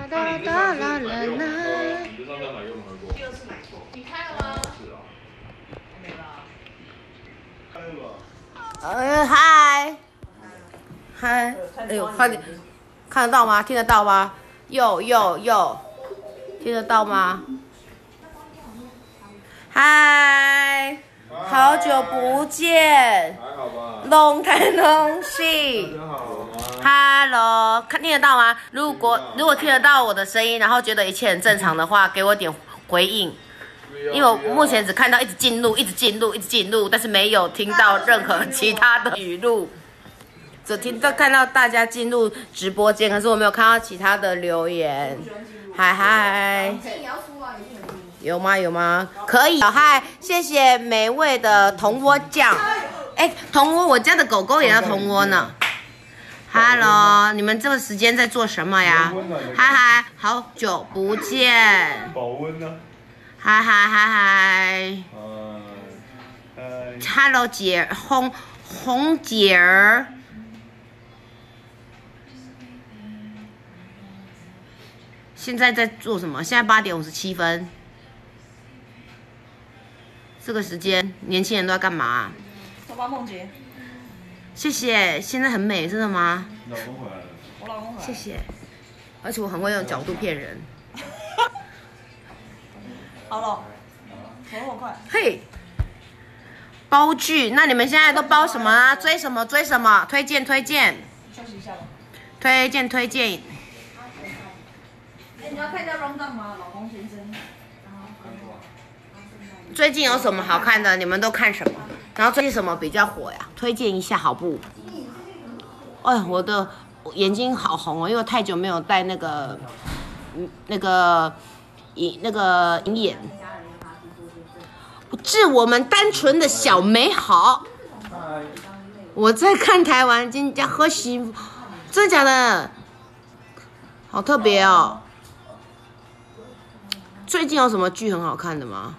哒哒啦啦啦。 你上次买给我们喝过？ 第二次买过，你开了吗？ 是啊。 没了。 开了吧？ 嗨，嗨，哎呦，快点，看得到吗？听得到吗？哟，听得到吗？嗨，好久不见。 还好吧。 Long time no see。 大家好吗 Hello，听得到吗？如果听得到我的声音，然后觉得一切很正常的话，给我点回应。因为我目前只看到一直进入，但是没有听到任何其他的语录，只看到大家进入直播间，可是我没有看到其他的留言。嗨，有吗？可以。嗨，谢谢美味的铜锅酱。哎，铜锅，我家的狗狗也要铜锅呢。Hello， 你们这个时间在做什么呀？嗨，好久不见。 保温呢？ 嗨。Hello 姐，红姐儿。现在在做什么？现在8点57分。这个时间，年轻人都在干嘛？ 走吧，梦洁。 谢谢，现在很美，真的吗？ 老公回来了。 我老公回来了。 谢谢，而且我很会用角度骗人。 好了，走那么快。 嘿，包剧，那你们现在都包什么啊？追什么？推荐。 休息一下吧。 推荐。 哎，你要看一下 round down 吗，老公先生？ 最近有什么好看的？你们都看什么？然后最近什么比较火呀？推荐一下好不？哎，我的眼睛好红哦，因为太久没有戴那个银眼。致我们单纯的小美好。我在看台湾今家喝媳妇，真的假的？好特别哦。最近有什么剧很好看的吗？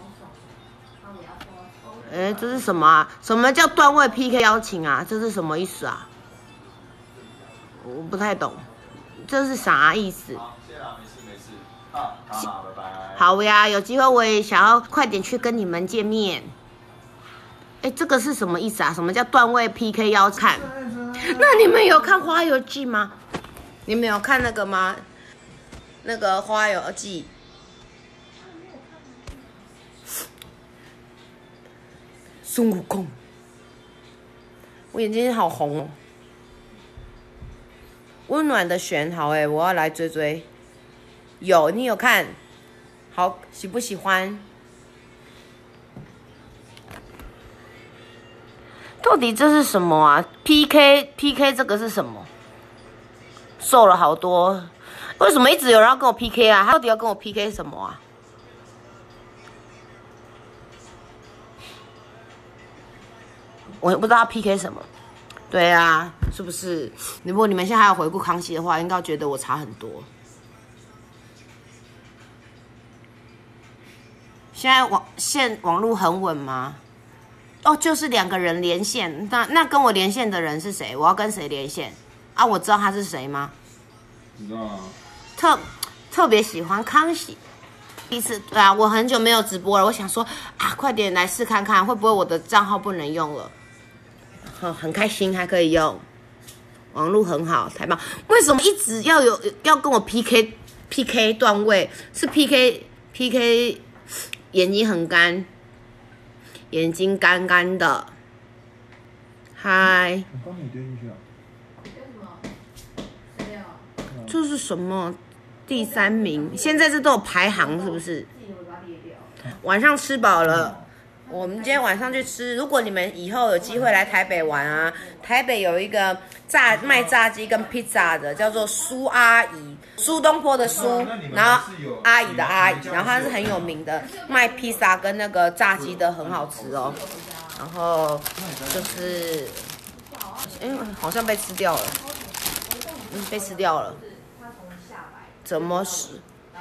哎，这是什么啊？什么叫段位 PK 邀请啊？这是什么意思啊？我不太懂，这是啥意思？ 好，谢啦，没事。好，拜拜。 好呀，有机会我也想要快点去跟你们见面。哎，这个是什么意思啊？什么叫段位 PK 邀请？那你们有看《花游记》吗？你们有看那个吗？那个《花游记》。孙悟空，我眼睛好红哦。温暖的选好哎，我要来追。有，你有看？好，喜不喜欢？到底这是什么啊 ？PK 这个是什么？瘦了好多，为什么一直有人要跟我 PK 啊？他到底要跟我 PK 什么啊？我也不知道他 PK 什么。对啊，是不是？如果你们现在还有回顾康熙的话，应该觉得我差很多。现在网络很稳吗？哦，就是2个人连线。那跟我连线的人是谁？我要跟谁连线？啊，我知道他是谁吗？ 你知道吗？ 特别喜欢康熙。第一次，对啊，我很久没有直播了，我想说啊，快点来试看看，会不会我的账号不能用了？很开心，还可以用，网络很好，太棒！为什么一直要跟我 PK 段位？是 PK 眼睛很干，眼睛干干的。嗨， 我帮你丢进去啊。 这是什么？第3名，现在这都有排行是不是？晚上吃饱了。我们今天晚上去吃。如果你们以后有机会来台北玩啊，台北有一个卖炸鸡跟披萨的，叫做苏阿姨，苏东坡的苏，然后阿姨的阿姨，然后它是很有名的，卖披萨跟那个炸鸡的很好吃哦。然后就是，好像被吃掉了，被吃掉了，怎么死？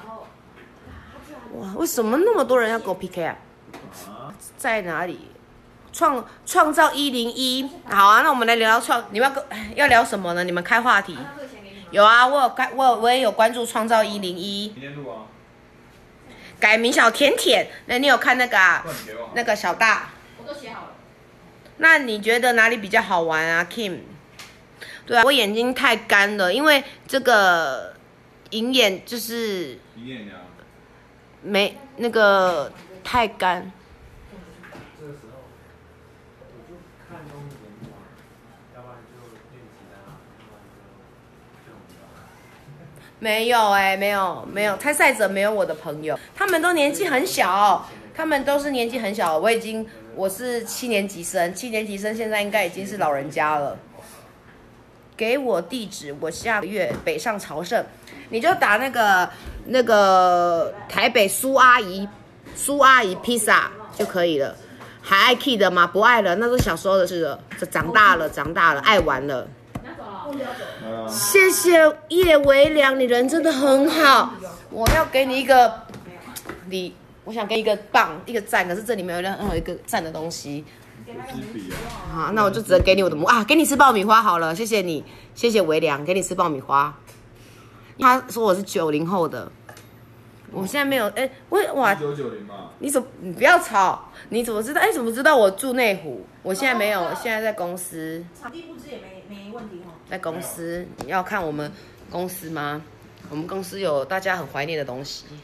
哇，为什么那么多人要跟我 PK 啊？在哪里？创造101。好啊，那我们来聊你们要聊什么呢？你们开话题。 有啊，我也有关注创造101， 明天录啊。 改名小甜甜。那你有看那个啊不然你给我好？ 那个小大？ 我都写好了。 那你觉得哪里比较好玩啊 ，Kim？ 对啊，我眼睛太干了，因为这个银眼就是你演呀。 没那个太干。 这个时候我就看东西演讲，要不然就练吉他，要不然就舞蹈。 没有哎、没有，参赛者没有我的朋友，他们都年纪很小，他们都是年纪很小。我是7年级生，7年级生现在应该已经是老人家了。给我地址，我下个月北上朝圣，你就打那个台北苏阿姨披萨就可以了。还爱 key 的吗？不爱了，那是小时候的事了。长大了，爱玩了。谢谢叶维良，你人真的很好。我要给你一个礼，我想给你一个棒，一个赞，可是这里面有任何一个赞的东西。好，那我就只能给你我的给你吃爆米花好了，谢谢你，谢谢维良，给你吃爆米花。他说我是90后的，我现在没有 1990吧。 你不要吵，你怎么知道？怎么知道我住内湖？我现在没有，我现在在公司。 场地布置也没问题哦。 在公司，你要看我们公司吗？我们公司有大家很怀念的东西。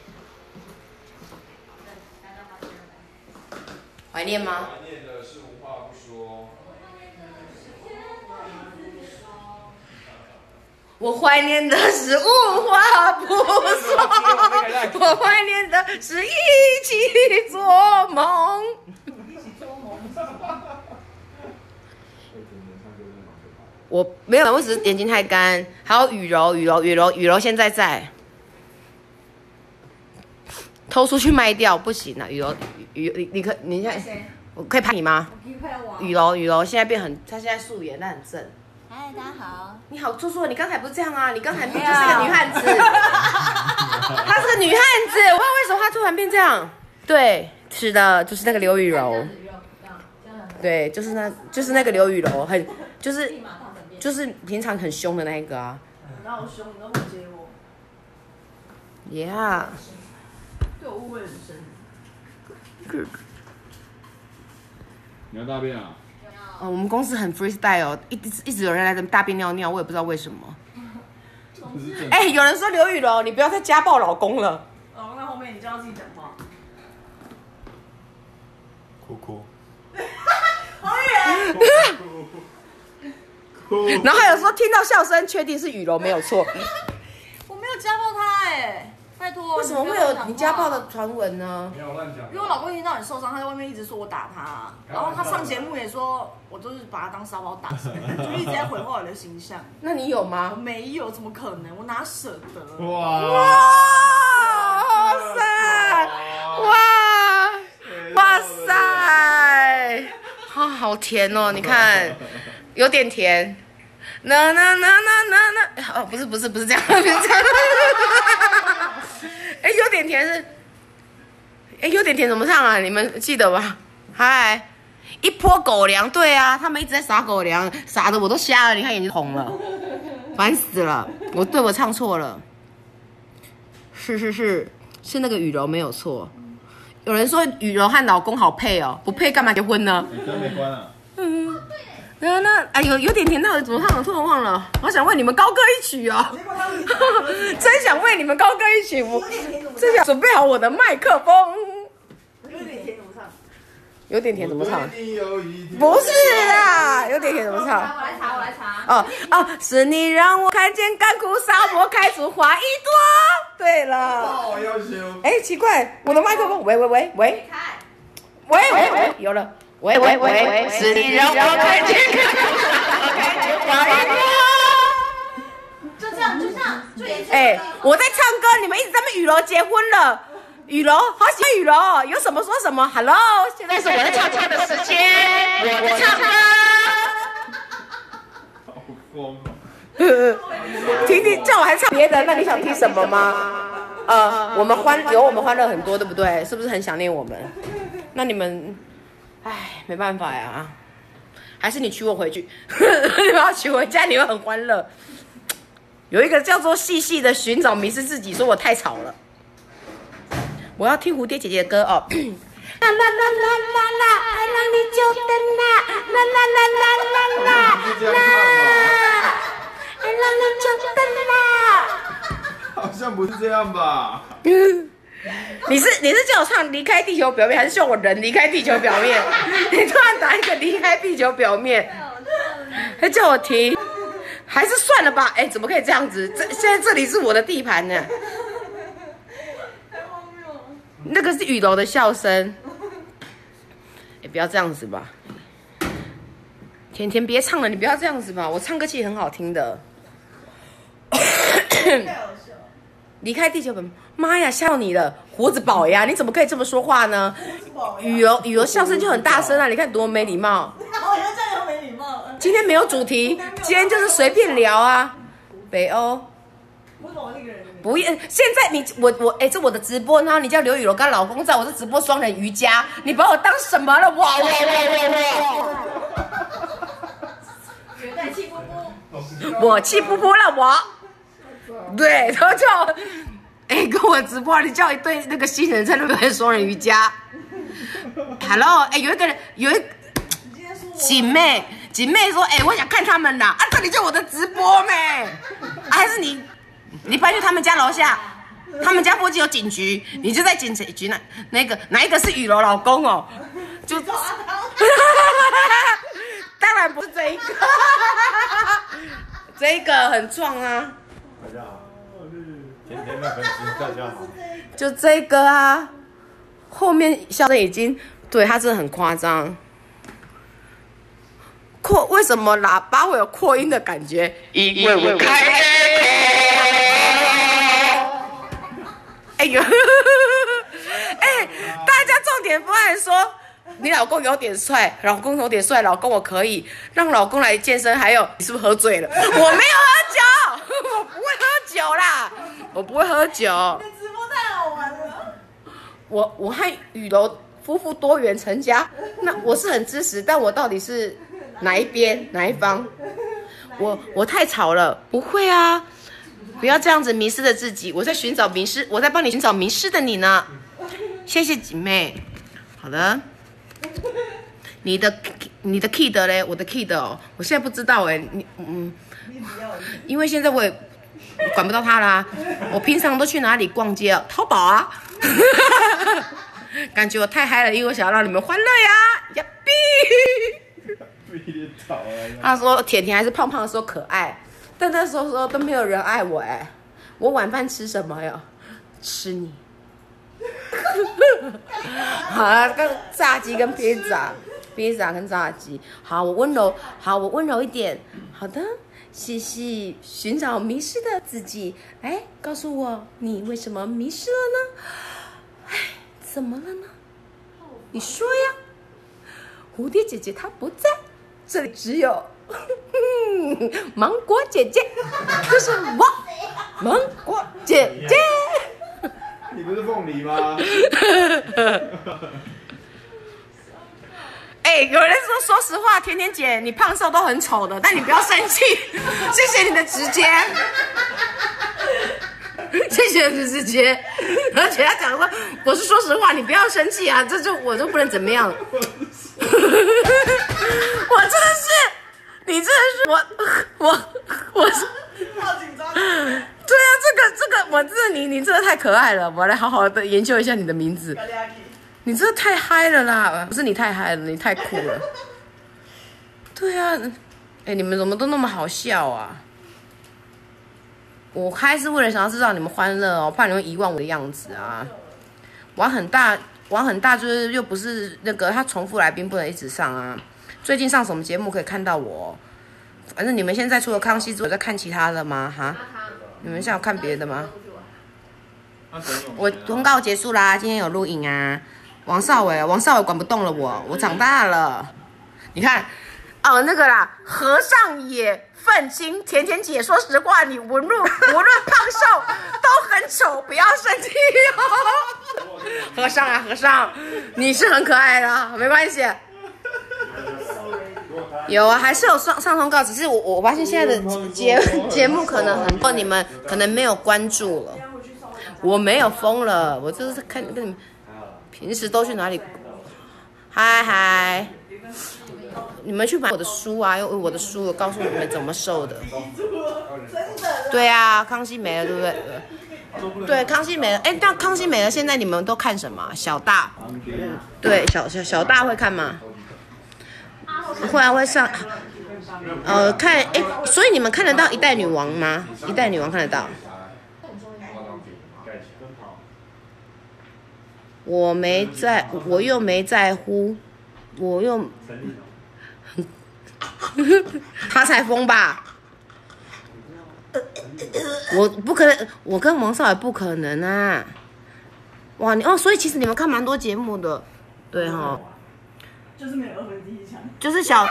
怀念吗？ 怀念的是无话不说。 我怀念的是无话不说，我怀念的是一起做梦。我没有，我只是眼睛太干。还有雨柔现在在，偷出去卖掉不行啊！雨柔，你现在我可以拍你吗？雨柔现在变很，她现在素颜，但很正。 嗨，大家好。 你好，做作，你刚才不是这样啊？你刚才就是个女汉子，她是个女汉子，我不知道为什么她突然变这样。对，是的，就是那个刘雨柔。对，就是那个刘雨柔，就是平常很凶的那一个啊。 哪有凶？你都不接我。 Yeah。 对我误会很深。 你要大便啊？ 我们公司很 freestyle，一直有人来这大便尿尿，我也不知道为什么。有人说刘雨柔，你不要再家暴老公了。 那后面你就要自己讲话。 哭。 好远。 然后还有说听到笑声，确定是雨柔没有错。 我没有家暴他拜托。 为什么会有你家暴的传闻呢？ 没有乱讲。 因为我老公一天到晚受伤，他在外面一直说我打他，然后他上节目也说我都是把他当沙包打，就一直在毁坏我的形象。 那你有我吗？ 没有，怎么可能？我哪舍得？ 哇塞！哇塞！好甜哦！你看，有点甜。那，不是这样，不是这样。有点甜是，有点甜怎么唱啊？你们记得吧？嗨，一泼狗粮，对啊，他们一直在撒狗粮，撒的我都瞎了，你看眼睛红了，烦死了。我唱错了，是那个雨柔没有错。有人说雨柔和老公好配哦，不配干嘛结婚呢？ 你灯没关啊？ 有点甜，到底怎么唱？我突然忘了。我想为你们高歌一曲哦，真想为你们高歌一曲。我真想准备好我的麦克风。 有点甜怎么唱？ 有点甜怎么唱？ 不不是啦，有点甜怎么唱？ 我来查。 是你让我看见干枯沙漠开出花一朵。对了。 好要求。 奇怪，我的麦克风，喂，有了。喂，是你让我看见花一朵。 就这样，就演这个。 我在唱歌，你们一直在那雨柔结婚了。雨柔，好喜欢雨柔，有什么说什么。Hello， 现在是我在唱歌的时间，我在唱歌。 好疯。 听，叫我还唱别的，那你想听什么吗？我们欢乐很多，对不对？是不是很想念我们？那你们。没办法呀，还是你娶我回去，你们要娶回家，你会很欢乐。 有一个叫做细细的寻找迷失自己，说我太吵了。我要听蝴蝶姐姐的歌哦。啦啦啦啦啦啦，爱让你久等啦，啦啦啦啦啦啦啦，爱让你久等啦。 好像不是这样吧？ 你是叫我唱离开地球表面，还是叫我人离开地球表面？你突然打一个离开地球表面，还叫我停，还是算了吧？哎，怎么可以这样子？现在这里是我的地盘呢。那个是雨柔的笑声。哎，不要这样子吧。甜甜别唱了，你不要这样子吧，我唱歌其实很好听的。离开地球本，妈呀，吓到你了，胡子宝呀，你怎么可以这么说话呢？雨柔笑声就很大声啊，你看多没礼貌。 我觉得这样没礼貌。 今天没有主题，今天就是随便聊啊。北欧。不要，现在我哎，这我的直播，然后你叫刘雨柔跟老公在我这直播双人瑜伽，你把我当什么了？哇！ 绝对气呼呼。 我气呼呼了，我。对，然后叫，哎，跟我直播，你叫一对那个新人在那边双人瑜伽。Hello， 哎，有一锦妹说，哎，我想看他们啦，啊，这里就我的直播咩？还是你搬去他们家楼下，他们家附近有警局，你就在警局那个哪一个是雨柔老公哦？就，当然不是这一个，这一个很壮啊。 大家好，甜甜的粉丝大家好。 就这个啊，后面笑的已经，对他真的很夸张。为什么喇叭会有扩音的感觉？因为我开。哎呦，哎，大家重点不爱说你老公有点帅，老公有点帅，老公我可以让老公来健身。还有，你是不是喝醉了？我没有喝酒，我不会喝酒啦，我不会喝酒。 你直播太好玩了。 我和雨柔夫妇多元成家，那我是很支持，但我到底是哪一边哪一方？我太吵了，不会啊。不要这样子迷失了自己，我在寻找迷失，我在帮你寻找迷失的你呢。谢谢姐妹。好的，你的 key 的嘞，我的 key 的哦，我现在不知道哎，因为现在我也管不到他啦。我平常都去哪里逛街啊？淘宝啊。感觉我太嗨了，因为我想要让你们欢乐呀，呀比。他说甜甜还是胖胖的时候可爱。但那时候都没有人爱我哎，我晚饭吃什么呀？吃你。好啊，跟炸鸡跟披萨跟炸鸡。好，我温柔一点。好的，谢谢。寻找迷失的自己，哎，告诉我你为什么迷失了呢？哎，怎么了呢？你说呀。蝴蝶姐姐她不在，这里只有。芒果姐姐，就是我，芒果姐姐。 你不是凤梨吗？ 哎，有人说实话，甜甜姐你胖瘦都很丑的，但你不要生气，谢谢你的直接，谢谢你的直接。而且他讲说，我是说实话，你不要生气啊，我就不能怎么样。我真的是。你真的是我是好紧张。 对啊，这个我真的你真的太可爱了，我来好好的研究一下你的名字。你真的太嗨了啦！不是你太嗨了，你太酷了。对啊，哎，你们怎么都那么好笑啊？我嗨是为了想要制造你们欢乐哦，怕你们遗忘我的样子啊。玩很大，就是又不是那个他重复来宾不能一直上啊。最近上什么节目可以看到我？反正你们现在除了康熙之外，有在看其他的吗？哈？你们现在有看别的吗？我通告结束啦，今天有录影啊。王少伟管不动了我长大了。你看，哦那个啦，和尚也愤青，甜甜姐，说实话，你无论胖瘦都很丑，不要生气哦。和尚啊和尚，你是很可爱的，没关系。 有啊，还是有上通告，只是我发现现在的节目可能很多你们可能没有关注了。我没有疯了，我就是看跟你们平时都去哪里？嗨，你们去买我的书啊，因为我的书有告诉你们怎么瘦的。对啊，康熙没了，对不对？对，康熙没了。哎，那康熙没了，现在你们都看什么？小大，对，小大会看吗？会啊，会上。看，哎，所以你们看得到《一代女王》吗？《一代女王》看得到。我没在，我又没在乎，我又，他才疯吧？我不可能，我跟王少也不可能啊！哇，所以其实你们看蛮多节目的，对哈。 就是没有2分之1强。 就是小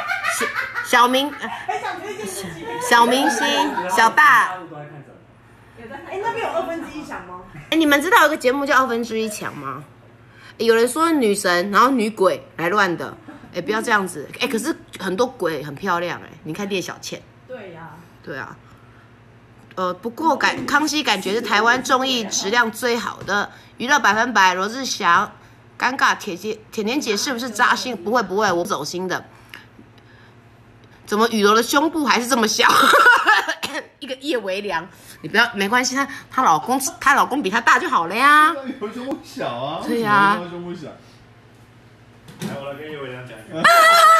明星小大。 哎，那边有2分之1强吗？ 哎，你们知道有个节目叫2分之1强吗？有人说女神，然后女鬼来乱的，哎，不要这样子，哎，可是很多鬼很漂亮，哎，你看聂小倩。 对呀。对啊。 不过康熙感觉是台湾综艺质量最好的，娱乐100%，罗志祥，尴尬，甜甜姐是不是扎心？不会，我不走心的。怎么雨柔的胸部还是这么小？一个叶维良，你不要，没关系，她老公比她大就好了呀。 雨柔胸部小啊。 对呀。 雨柔胸部小。 来，我来跟叶维良讲一个。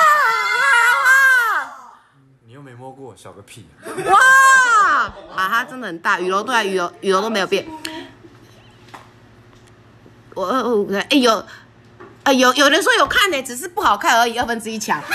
你又没摸过，小个屁！ 哇，他真的很大，雨柔对啊，雨柔都没有变。有人说有看呢，只是不好看而已，2分之1强。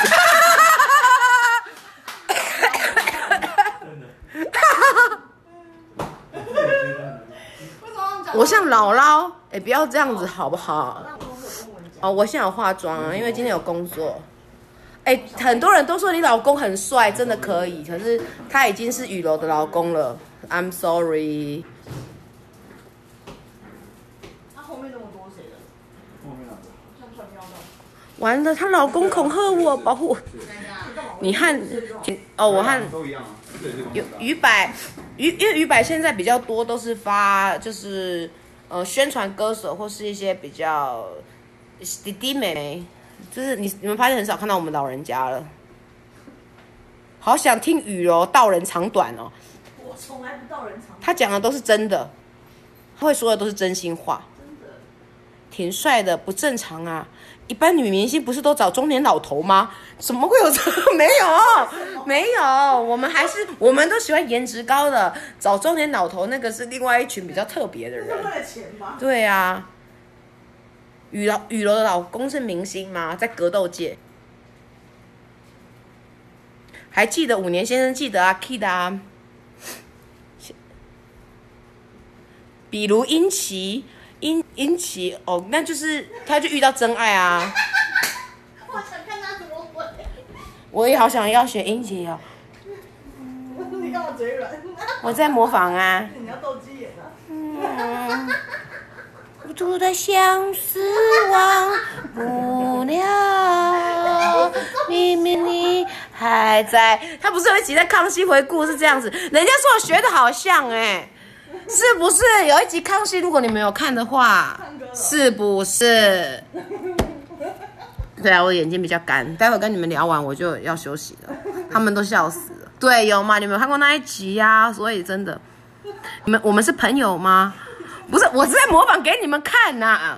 我像姥姥，哎，不要这样子好不好？我现在有化妆啊，因为今天有工作。哎，很多人都说你老公很帅，真的可以，可是他已经是雨柔的老公了。I'm sorry。 他后面那么多谁的？后面哪个？像传票的。 完了，她老公恐吓我，保护我。你和我和都一样啊。 于百，因为于百现在比较多都是发就是宣传歌手或是一些比较弟弟妹妹。就是你们发现很少看到我们老人家了，好想听雨柔道人长短哦。 我从来不道人长短。 他讲的都是真的，他会说的都是真心话。 真的。 挺帅的，不正常啊！一般女明星不是都找中年老头吗？怎么会有这个？没有，我们都喜欢颜值高的，找中年老头那个是另外一群比较特别的人。 为了钱吗？ 对啊。雨柔的老公是明星吗？在格斗界。还记得5年先生记得啊 ，Kid 啊。比如殷琦哦，那就是他就遇到真爱啊。 我想看他怎么回。 我也好想要学殷琦哦。 你干嘛嘴软？ 我在模仿啊。 你要斗鸡眼啊。 孤独的相思忘不了，明明你还在。他不是有一集在康熙回顾是这样子，人家说我学的好像是不是？有一集康熙，如果你们有看的话，是不是？对啊，我眼睛比较干，待会跟你们聊完我就要休息了，他们都笑死了。对，有吗？你们有看过那一集呀？所以真的，我们是朋友吗？不是，我是在模仿给你们看呐。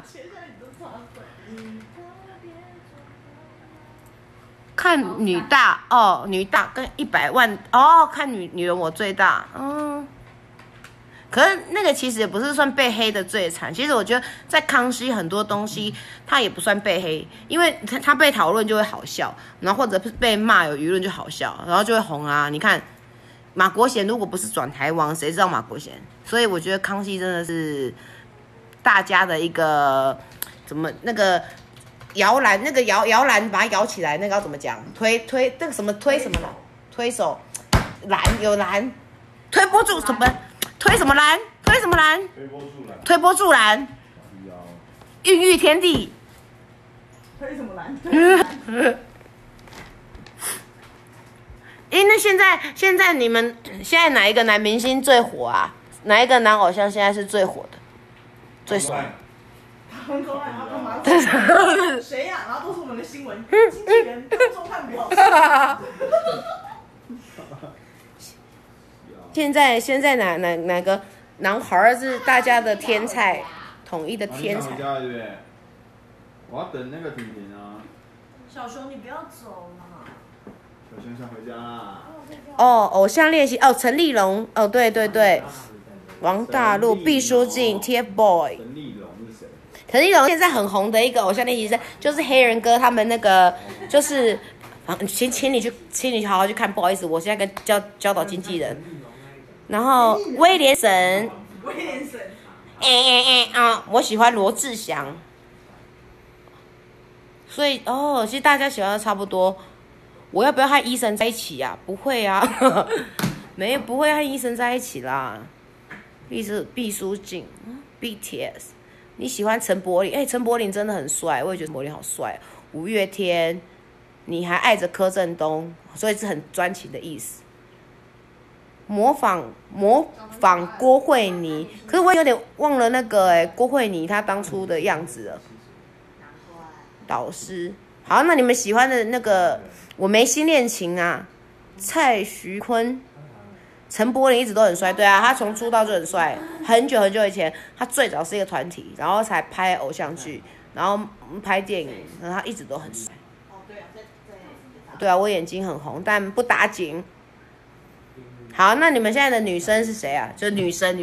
看女大哦，女大跟100万哦，看女人我最大，可是那个其实也不是算被黑的最惨，其实我觉得在康熙很多东西他也不算被黑，因为他被讨论就会好笑，然后或者被骂有舆论就好笑，然后就会红啊。你看马国贤如果不是转台王，谁知道马国贤？所以我觉得康熙真的是大家的一个怎么那个摇篮，那个摇篮把它摇起来，那个要怎么讲？推那个什么推什么篮？推手篮有篮，推波助什么？推什么篮？推什么篮？推波助澜。孕育天地。 推什么篮？ 那现在你们现在哪一个男明星最火啊？哪一个男偶像现在是最火的？最帅？ 唐宗汉，他干嘛？谁呀？然后都是我们的新闻经纪人唐宗汉表示。 现在哪个男孩是大家的天才，统一的天才？ 对不对？我要等那个婷婷啊。 小熊，你不要走嘛。 小熊想回家啦。 哦，偶像练习哦，陈立农哦，对对对，王大陆、毕书尽、TFBOY。 陈立农是谁？ 陈立农现在很红的一个偶像练习生，就是黑人哥他们那个就是。请你好好去看，不好意思，我现在跟教导经纪人。然后威廉神，我喜欢罗志祥。所以其实大家喜欢的差不多。我要不要和医生在一起呀？不会啊，不会和医生在一起啦。毕书尽 ，BTS， 你喜欢陈柏霖？陈柏霖真的很帅，我也觉得陈柏霖好帅。五月天。你还爱着柯震东，所以是很专情的意思。模仿郭慧妮，可是我有点忘了那个郭慧妮她当初的样子了。导师，好，那你们喜欢的那个我没心恋情啊，蔡徐坤、陈柏霖一直都很帅，对啊，他从出道就很帅，很久很久以前，他最早是一个团体，然后才拍偶像剧，然后拍电影，然后他一直都很帅。对啊，我眼睛很红，但不打紧。好，那你们现在的女生是谁啊？就女神。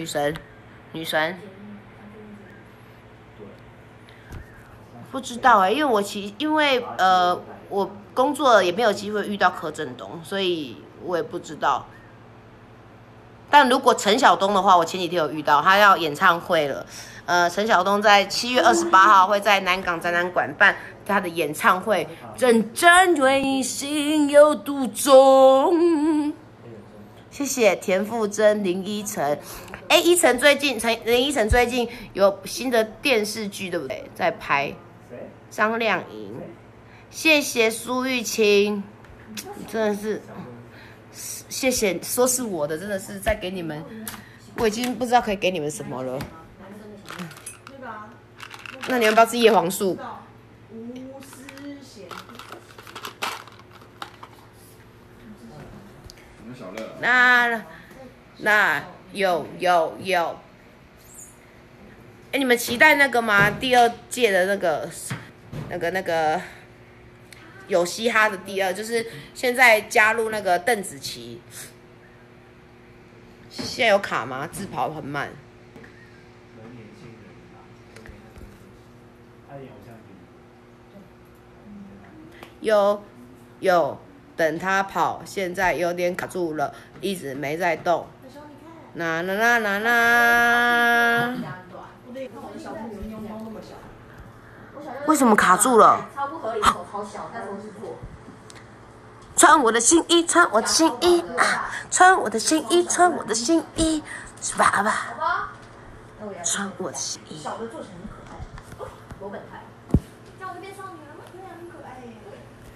不知道因为我工作也没有机会遇到柯震东，所以我也不知道。但如果陈晓东的话，我前几天有遇到，他要演唱会了。陈晓东在7月28号会在南港展览馆办他的演唱会，真正对你心有独钟。谢谢田馥甄、林依晨。林依晨最近有新的电视剧，对不对？在拍。张靓颖，谢谢苏玉清，真的是。谢谢，说是我的，真的是在给你们，我已经不知道可以给你们什么了。那你们要不要吃叶黄素？那有，你们期待那个吗？第2届的那个。有嘻哈的第2，就是现在加入那个邓紫棋。现在有卡吗？自跑很慢。有，等他跑，现在有点卡住了，一直没在动。啦。为什么卡住了？超不合理，手超小，但是我是做。穿我的新衣，穿我的新衣啊！穿我的新衣，穿我的新衣，是爸爸。穿我的新衣。小的做成很可爱，罗本泰。在我这边少女了吗？对啊，很可爱耶。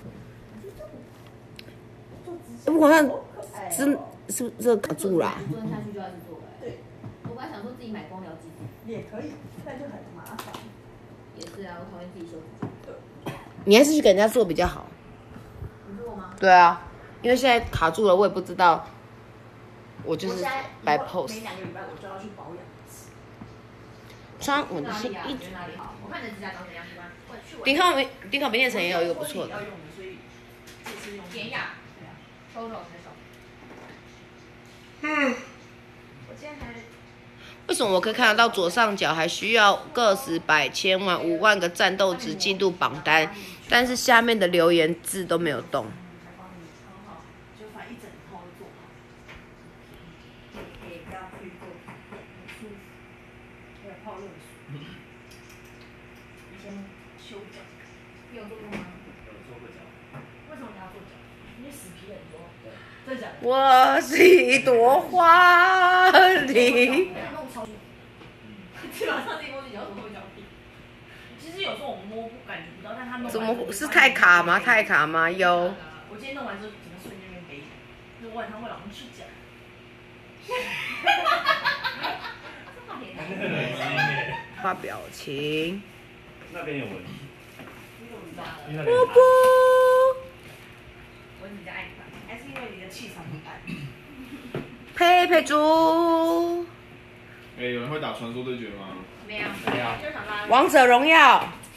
我好像是这卡住了。蹲下去就要去做了。对。我本来想说自己买光疗机也可以，但就很麻烦。也是啊，我讨厌自己修指甲。你还是去给人家做比较好。你做吗？对啊，因为现在卡住了，我也不知道。我就是摆 pose。每2个礼拜我就要去保养一次。穿我的新衣。我看你的指甲长怎样？丁康美电城也有一个不错的。典雅。抽抽那种。我今天还。为什么我可以看得到左上角还需要个十百千万5万个战斗值进入榜单，但是下面的留言字都没有动？我是一朵花里。基本上这个东西只要怎么会脚皮？其实有时候我摸感觉不到，但他弄怎么是太卡吗？太卡吗？有。我今天弄完之后，整个瞬间变黑。 我晚上会老公吃脚。 发表情。 那边有蚊子。 波波。 蚊子比较爱烦，还是因为你的气场很暗？ 佩佩猪。 有人会打传说对决吗？ 没有， 没有就想拉。 王者荣耀。